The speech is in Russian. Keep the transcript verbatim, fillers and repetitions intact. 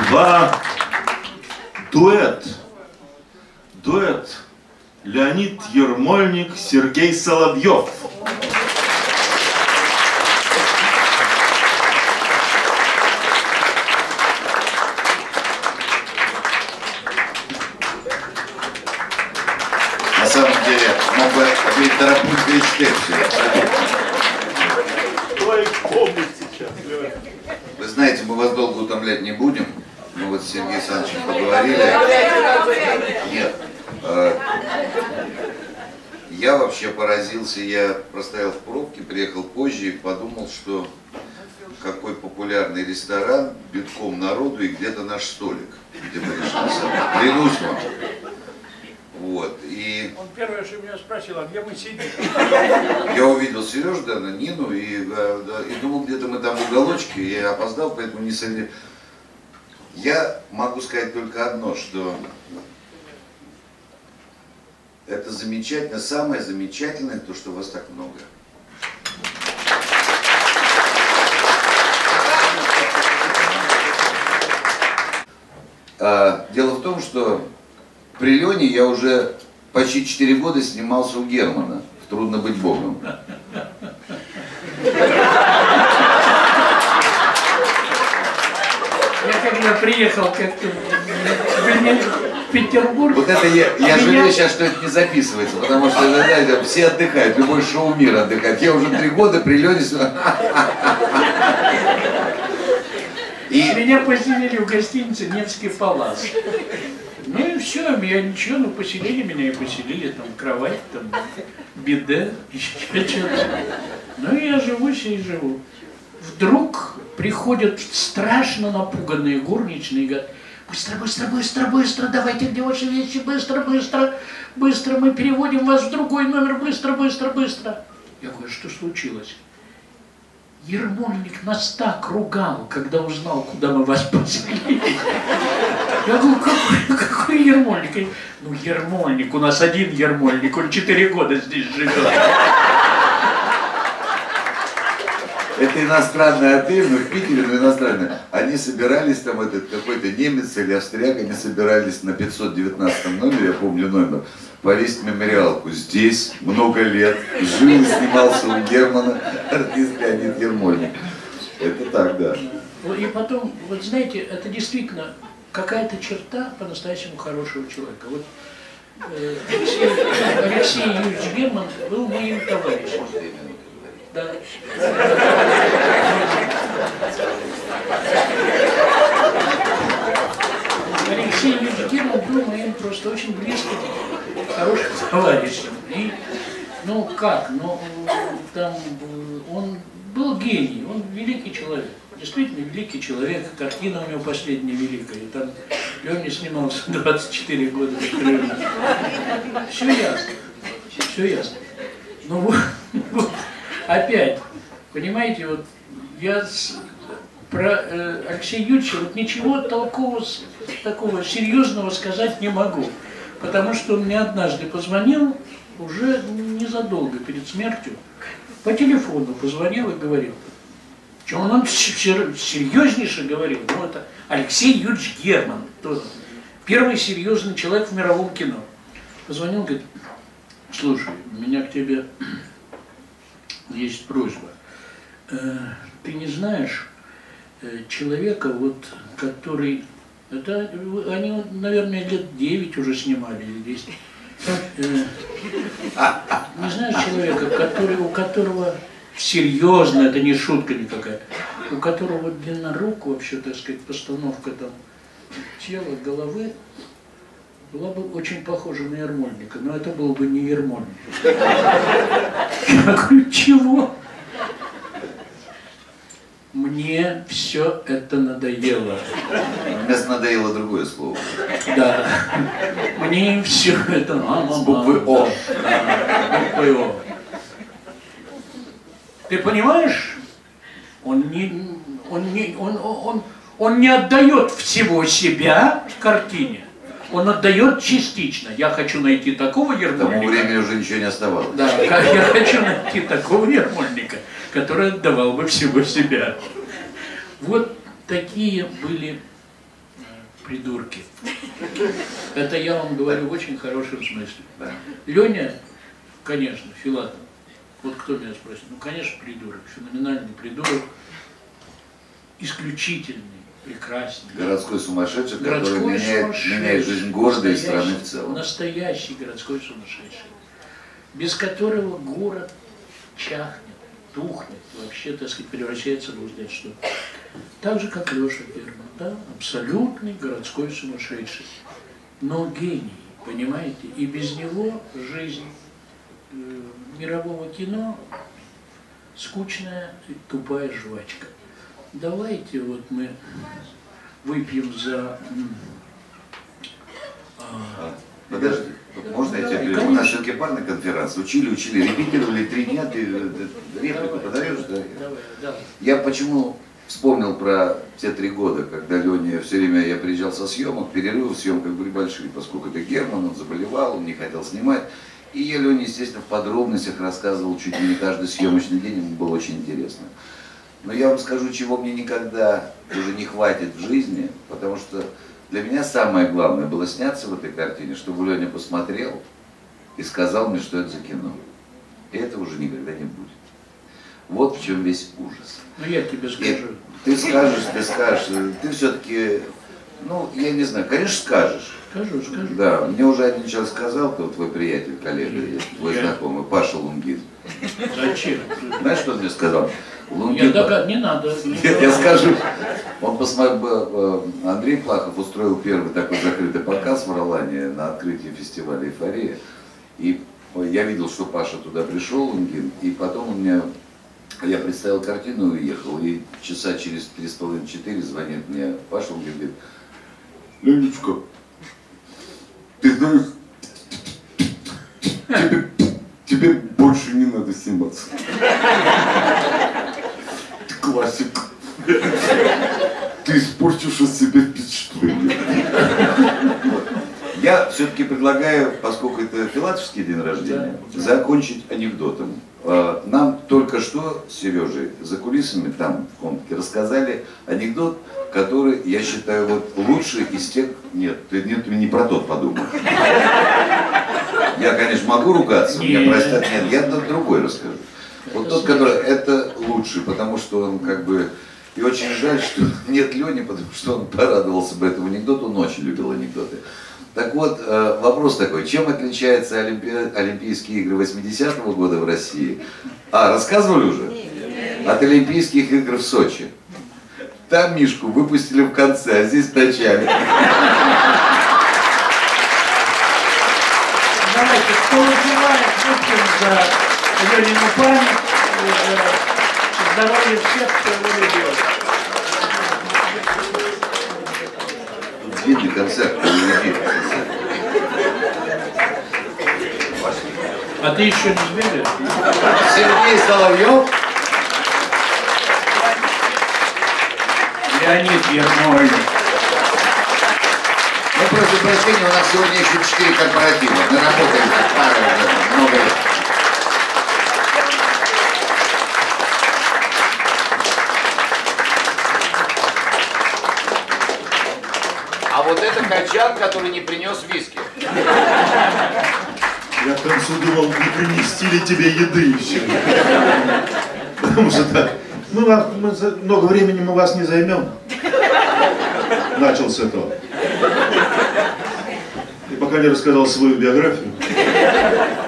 Два. Дуэт. Дуэт. Леонид Ермольник, Сергей Соловьев. На самом деле, мог бы быть Тарапулька и Вы знаете, мы вас долго утомлять не будем. Мы вот с Сергеем Александровичем поговорили. Нет. Э, я вообще поразился, я простоял в пробке, приехал позже и подумал, что какой популярный ресторан, битком народу и где-то наш столик, где мы решили. Клянусь вам. Вот, и... Он первое, что меня спросил, а где мы сидим? Я увидел Сережу, да, Нину, и, да, и думал, где-то мы там в уголочке, я опоздал, поэтому не среди... Я могу сказать только одно, что это замечательно, самое замечательное, то, что вас так много. А, дело в том, что при Лене я уже почти четыре года снимался у Германа в «Трудно быть Богом». Я когда приехал как-то в Петербург... Вот это я, я жалею сейчас, что это не записывается, потому что, знаете, все отдыхают, любой шоу-мир отдыхает. Я уже три года при Лене... И... Меня поселили в гостинице «Невский палас». Ну и все, я ничего, ну поселили меня и поселили, там кровать, там биде, еще что-то. Ну и я живу себе и живу. Вдруг приходят страшно напуганные горничные и говорят: быстро, быстро, быстро, быстро, давайте, где ваши вещи, быстро, быстро, быстро, мы переводим вас в другой номер, быстро, быстро, быстро. Я говорю: что случилось? Ермольник нас так ругал, когда узнал, куда мы вас поселили. Я говорю: какой, какой Ермольник? Ну, Ермольник, у нас один Ермольник, он четыре года здесь живет. Это иностранный отель, но в Питере, но иностранный. Они собирались, там этот какой-то немец или австрияк, они собирались на пятьсот девятнадцатом номере, я помню номер, повесить мемориалку. Здесь много лет жил, снимался у Германа артист Леонид Ермольник. Это так, да. И потом, вот знаете, это действительно какая-то черта по-настоящему хорошего человека. Вот э, Алексей, Алексей Юрьевич Герман был моим товарищем. Да. Алексей Юрьевич Герман был моим просто очень близким, хорошим товарищем. И, ну как, ну там он был гений, он великий человек, действительно великий человек. Картина у него последняя великая. И там Леня снимался двадцать четыре года. Все ясно, все ясно. Ну вот, вот. Опять, понимаете, вот я с, про э, Алексея Юрьевича вот ничего толкового, такого серьезного сказать не могу, потому что он мне однажды позвонил, уже незадолго перед смертью, по телефону позвонил и говорил, что он, он серьезнейше говорил, ну это Алексей Юрьевич Герман, тот, первый серьезный человек в мировом кино. Позвонил, говорит: слушай, у меня к тебе есть просьба. Ты не знаешь человека, вот, который... Это, они, наверное, лет девять уже снимали, или десять. Не знаешь человека, который, у которого... Серьезно, это не шутка никакая. У которого вот длина рук, вообще, так сказать, постановка там тела, головы, была бы очень похожа на Ермольника, но это был бы не Ермольник. Я говорю: чего? Мне все это надоело. Мне надоело другое слово. Да. Мне все это... С буквы О. Буквы О. Ты понимаешь? Он не, он не, он, он, он не отдает всего себя в картине. Он отдает частично. Я хочу найти такого Ермольника. К тому времени уже ничего не оставалось. Да, я хочу найти такого Ермольника, который отдавал бы всего себя. Вот такие были придурки. Это я вам говорю в очень хорошем смысле. Леня, конечно, Филатов. Вот кто меня спросит, ну, конечно, придурок, феноменальный придурок, исключительный, прекрасный. Городской сумасшедший, городской который меняет, сумасшедший, меняет жизнь города и страны в целом. Настоящий городской сумасшедший, без которого город чахнет, тухнет, вообще, так сказать, превращается в узнать что. Так же, как Леша Герман, да, абсолютный городской сумасшедший, но гений, понимаете, и без него жизнь э, мирового кино скучная, тупая жвачка. Давайте вот мы выпьем за... А, подожди, можно я да, тебе перейду? У нас все-таки парная конференция. Учили, учили, репетировали три дня, ты реплику подаешь, да? Давай, давай. Я почему вспомнил про те три года, когда Леня все время, я приезжал со съемок, перерывы в съемках были большие, поскольку это Герман, он заболевал, он не хотел снимать. И я Лене, естественно, в подробностях рассказывал чуть ли не каждый съемочный день, ему было очень интересно. Но я вам скажу, чего мне никогда уже не хватит в жизни, потому что для меня самое главное было сняться в этой картине, чтобы Леня посмотрел и сказал мне, что это за кино. И этого уже никогда не будет. Вот в чем весь ужас. Ну я тебе скажу. И ты скажешь, ты скажешь, ты все-таки, ну, я не знаю, конечно, скажешь. Скажу, скажу. Да, мне уже один человек сказал, кто твой приятель, коллега, твой Я... знакомый, Паша Лунгин. Зачем? Знаешь, что он мне сказал? Лунгин... Я догад... Не надо. Нет, я скажу. Он посмотрел, Андрей Плахов устроил первый такой закрытый показ в Ролане на открытии фестиваля «Эйфория». И я видел, что Паша туда пришел, Лунгин, и потом у меня... Я представил картину и уехал, и часа через три с половиной-четыре звонит мне Паша, он говорит: Ленечка, ты знаешь, тебе, тебе больше не надо сниматься. Ты классик. Ты испортишь от себя впечатление. Я все-таки предлагаю, поскольку это филатовский день рождения, закончить анекдотом. Нам только что с Сережей за кулисами там в комнате рассказали анекдот, который, я считаю, вот лучший из тех... Нет, ты, нет, ты не про тот подумал. Я, конечно, могу ругаться, меня простят. Нет, я другой расскажу. Вот тот, который... Это лучший, потому что он как бы... И очень жаль, что нет Лени, потому что он порадовался бы этому анекдоту, он очень любил анекдоты. Так вот, вопрос такой, чем отличаются Олимпи... Олимпийские игры восьмидесятого года в России? А, рассказывали уже? От Олимпийских игр в Сочи. Там Мишку выпустили в конце, а здесь в начале. Давайте, кто выпивает, выпьем за Ленину память, за здоровье всех, кто его любил. Длинный концерт, А ты еще не сбегаешь? Сергей Соловьев. Леонид Ермольник. Ну, прошу прощения, у нас сегодня еще четыре корпоратива. Мы работаем как пара уже много лет. А вот это качан, который не принес виски. Я в конце думал, не принести ли тебе еды еще. Потому что так, ну, мы, много времени мы вас не займем. Начал с этого. И пока не рассказал свою биографию.